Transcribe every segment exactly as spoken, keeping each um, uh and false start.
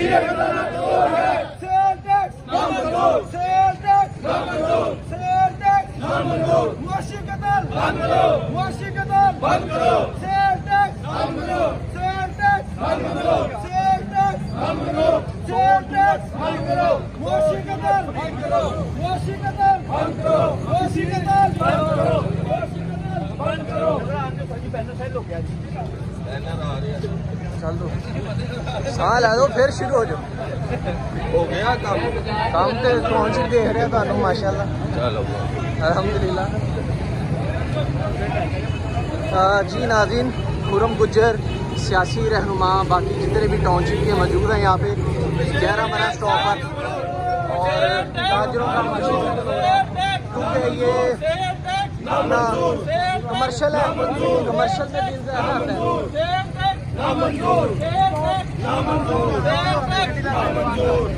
Cell tax नामंजूर, sale tax नामंजूर, sale tax नामंजूर, मुआशी कतल बंद करो, मुआशी कतल बंद करो, सेल टैक्स नामंजूर, सेल टैक्स नामंजूर, सेल टैक्स नामंजूर, सेल टैक्स बंद करो, मुआशी कतल बंद करो, मुआशी कतल बंद करो, मुआशी कतल बंद करो, मुआशी कतल बंद करो। चल दो साल आ दो फिर शुरू हो जाओ। हो गया काम काम तो पहुंच ही देख रहे हो माशाल्लाह। चलो अल्हम्दुलिल्लाह। जी नाज़रीन, खुरम गुज्जर सियासी रहनुमा बाकी जितने भी टाउनशिप के मौजूद हैं यहाँ पे ग्यारह मना स्टॉप पर और ताजरों का क्योंकि ये अपना कमर्शियल है, कमर्शियल में दिन ज़्यादा आता है। नामंजूर, नामंजूर, नामंजूर।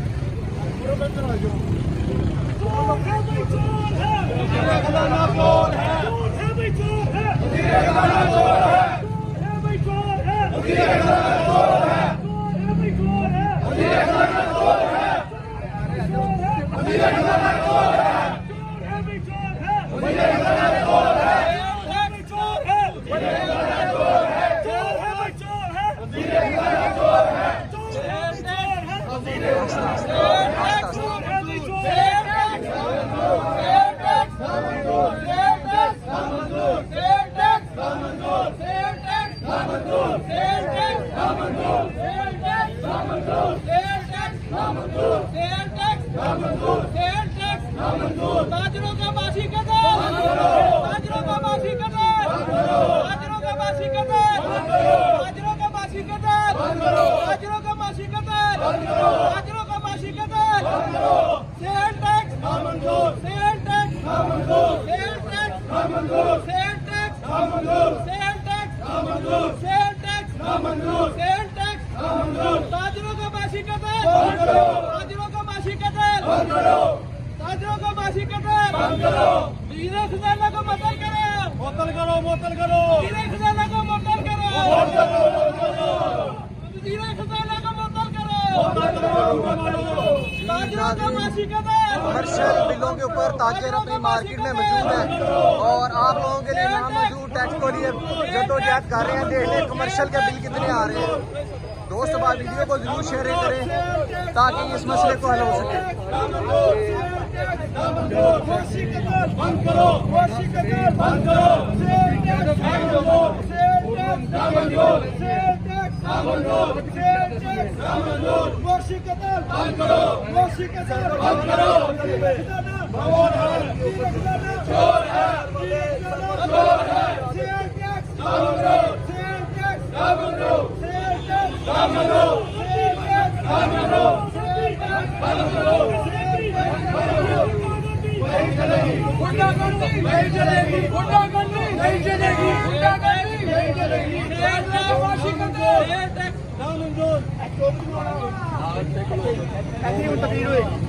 ताजरों का मासी कदर, ताजरों का मासी कदर, ताजरों का मासी कदर, ताजरों का मासी कदर, ताजरों का मासी कदर, ताजरों का मासी कदर, सेल टैक्स नामंजूर, सेल टैक्स नामंजूर, सेल टैक्स नामंजूर, सेल टैक्स नामंजूर, सेल टैक्स नामंजूर, सेल टैक्स नामंजूर, सेल टैक्स नामंजूर, ताजरों का मासी कदर, ताजरों का मासी कदर, ताजरों का मासी कदर बंद करो, वीरे खजाना को मुअत्तल करो, मुअत्तल करो, मुअत्तल करो, वीरे खजाना को मुअत्तल करो, वीरे खजाना को मुअत्तल करो, ताजरों का मासी कदर। कमर्शियल बिलों के ऊपर ताजर अपनी मार्केट में मौजूद है और आप लोगों के लिए नामंजूर टैक्स को लिए जद्दोजहद कर रहे हैं। देख लें कमर्शियल के बिल कितने आ रहे हैं। दोस्त बात वीडियो को जरूर शेयर करें ताकि इस मसले को हल हो सके। मुआशी कतल बंद करो, मुआशी कतल बंद करो, सेल टैक्स नामंजूर, सेल टैक्स नामंजूर, सेल टैक्स नामंजूर, सेल टैक्स नामंजूर, मुआशी कतल बंद करो, मुआशी कतल बंद करो। चोर है, चोर है, चोर है, सेल टैक्स नामंजूर, सेल टैक्स नामंजूर, सेल टैक्स नामंजूर, सेल टैक्स नामंजूर, सेल टैक्स नामंजूर। नहीं चलेगी गुंडागर्दी, नहीं चलेगी गुंडागर्दी, नहीं चलेगी गुंडागर्दी, नहीं चलेगी। मुआशी कतल नामंजूर।